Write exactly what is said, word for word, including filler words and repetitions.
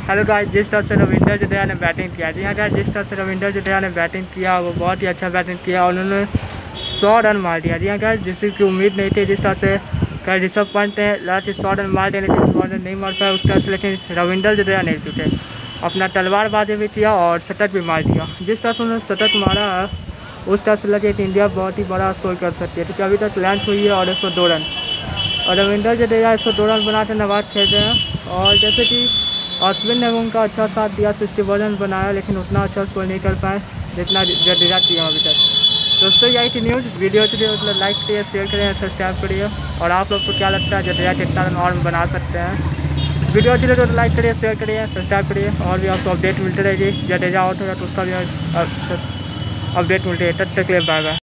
Hello guys, जिस तरह से रविंद्र जडेजा ने बैटिंग किया, जी हाँ गाइस, जिस तरह से रविंद्र जडेजा ने बैटिंग किया वो बहुत ही अच्छा बैटिंग किया और उन्होंने सौ रन मार दिया। जी हाँ गाइस, जिसकी उम्मीद नहीं थी। जिस तरह से कल ऋषभ पंत ने लास्ट सौ रन मार दिया लेकिन सौ रन नहीं मार पाया उस तरह से, लेकिन रविंद्र जडेजा नहीं टूटे, अपना तलवारबाजी भी किया और शतक भी मार दिया। जिस तरह से उन्होंने शतक मारा उस तरह से लगे कि इंडिया बहुत ही बड़ा स्कोर कर सकती है, क्योंकि अभी तक लॉन्च हुई है और एक सौ दो रन और रविंद्र जडेजा एक सौ दो रन बनाते नवाज खेल रहे हैं। और जैसे कि अश्विन ने उनका अच्छा साथ दिया, सिक्सटी वन रन बनाया लेकिन उतना अच्छा स्कोर नहीं कर पाए जितना जडेजा किया अभी तक। दोस्तों यही थी न्यूज़। वीडियो अच्छी लगी मतलब लाइक करिए, शेयर करिए, सब्सक्राइब करिए। और आप लोग को क्या लगता है जडेजा कितना रन और बना सकते हैं? वीडियो अच्छी लगी तो लाइक करिए, शेयर करिए, सब्सक्राइब करिए और भी आपको अपडेट मिलती रहेगी। जडेजा आउट होगा तो उसका भी अपडेट मिलती है। तब तक के लिए बाय बाय।